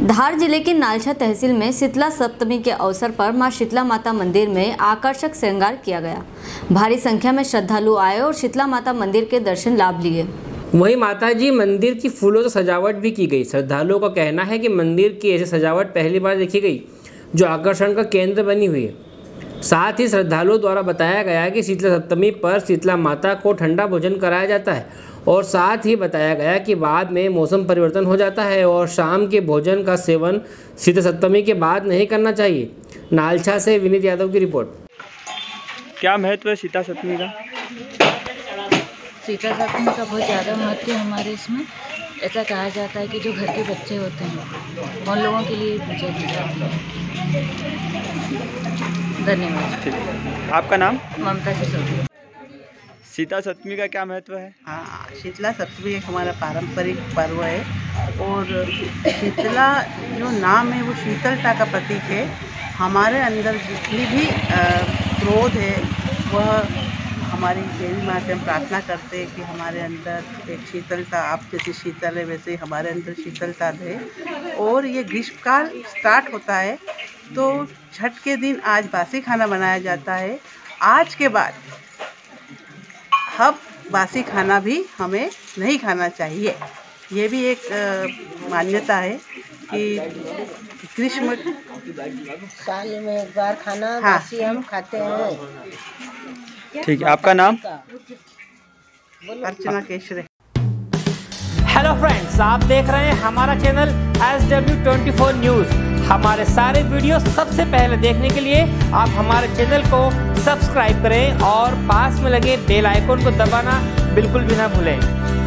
धार जिले के नालछा तहसील में शीतला सप्तमी के अवसर पर मां शीतला माता मंदिर में आकर्षक श्रृंगार किया गया। भारी संख्या में श्रद्धालु आए और शीतला माता मंदिर के दर्शन लाभ लिए। वहीं माताजी मंदिर की फूलों से सजावट भी की गई। श्रद्धालुओं का कहना है कि मंदिर की ऐसी सजावट पहली बार देखी गई जो आकर्षण का केंद्र बनी हुई है। साथ ही श्रद्धालुओं द्वारा बताया गया कि शीतला सप्तमी पर शीतला माता को ठंडा भोजन कराया जाता है और साथ ही बताया गया कि बाद में मौसम परिवर्तन हो जाता है और शाम के भोजन का सेवन शीतला सप्तमी के बाद नहीं करना चाहिए। नालछा से विनीत यादव की रिपोर्ट। क्या महत्व है शीतला सप्तमी का? शीतला सप्तमी का बहुत ज़्यादा महत्व है हमारे इसमें। ऐसा कहा जाता है कि जो घर के बच्चे होते हैं उन लोगों के लिए पूजा की जाती है। धन्यवाद। आपका नाम? ममता सिसोदिया। शीतला सप्तमी का क्या महत्व है? हाँ, शीतला सप्तमी एक हमारा पारंपरिक पर्व है और शीतला जो नाम है वो शीतलता का प्रतीक है। हमारे अंदर जितनी भी क्रोध है वह हमारी देवी माँ से हम प्रार्थना करते हैं कि हमारे अंदर एक शीतलता, आप जैसे शीतल है वैसे हमारे अंदर शीतलता दे। और ये ग्रीष्मकाल स्टार्ट होता है तो छठ के दिन आज बासी खाना बनाया जाता है। आज के बाद अब बासी खाना भी हमें नहीं खाना चाहिए। ये भी एक मान्यता है कि ग्रीष्म साल में एक बार खाना बासी हम खाते हैं। ठीक है, आपका नाम? अर्चना केशरे। हेलो फ्रेंड्स, आप देख रहे हैं हमारा चैनल SW24 न्यूज़। हमारे सारे वीडियो सबसे पहले देखने के लिए आप हमारे चैनल को सब्सक्राइब करें और पास में लगे बेल आइकन को दबाना बिल्कुल भी ना भूलें।